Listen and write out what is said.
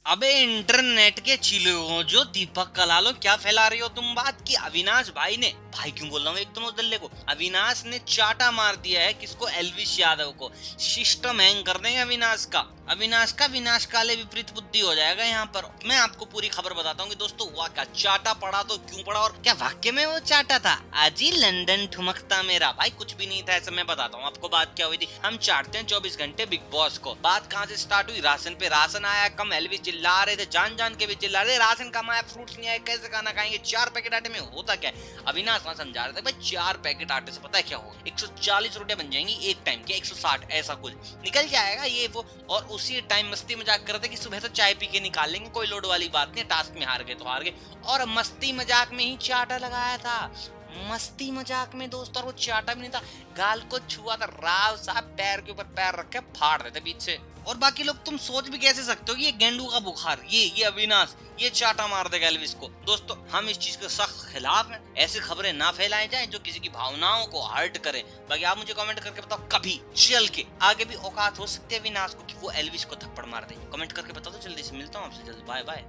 अबे इंटरनेट के चिलो जो दीपक कलालो, क्या फैला रही हो तुम बात की अविनाश भाई ने, भाई क्यों बोल रहा हूँ एकदम उस दल्ले को, अविनाश ने चाटा मार दिया है किसको, एलविश यादव को। सिस्टम हैंग कर देंगे अविनाश का विनाश काले विपरीत बुद्धि हो जाएगा यहाँ पर। मैं आपको पूरी खबर बताता हूँ कि दोस्तों हुआ क्या, चाटा पड़ा तो क्यों पड़ा और क्या वाक्य में वो चाटा था। अजी लंदन ठुमकता मेरा, भाई कुछ भी नहीं था ऐसा, मैं बताता हूँ आपको बात क्या हुई थी। हम चाटते हैं 24 घंटे बिग बॉस को। बात कहाँ से स्टार्ट हुई, राशन पे, राशन आया कम, एलविश चिल्ला रहे थे, जान जान के भी चिल्ला रहे, राशन कम आया, फ्रूट्स नहीं आए, कैसे खाना खाएंगे, 4 पैकेट आटे में होता क्या है। अविनाश वहां समझा रहे थे भाई 4 पैकेट आटे से पता है क्या होगा, 140 रोटियां बन जाएंगी एक टाइम के, 160 ऐसा कुछ निकल जाएगा ये वो। और उसी टाइम मस्ती मजाक करते कि सुबह तो चाय पी के निकाल लेंगे, कोई लोड वाली बात नहीं, टास्क में हार गए तो हार गए। और मस्ती मजाक में ही चाटा लगाया था, मस्ती मजाक में दोस्त, और वो चाटा भी नहीं था, गाल को छुआ था, राव साहब पैर के ऊपर पैर रख के फाड़ रहे थे बीच से। और बाकी लोग तुम सोच भी कैसे सकते हो कि ये गेंडू का बुखार, ये अविनाश ये चाटा मार देगा एल्विस को। दोस्तों हम इस चीज के सख्त खिलाफ हैं, ऐसी खबरें ना फैलाई जाएं जो किसी की भावनाओं को हर्ट करें। बाकी आप मुझे कमेंट करके बताओ कभी चल के आगे भी औकात हो सकती है अविनाश को कि वो एल्विस को थप्पड़ मार दे, कमेंट करके बता दो। जल्दी से मिलता हूँ आपसे, जल्दी, बाय बाय।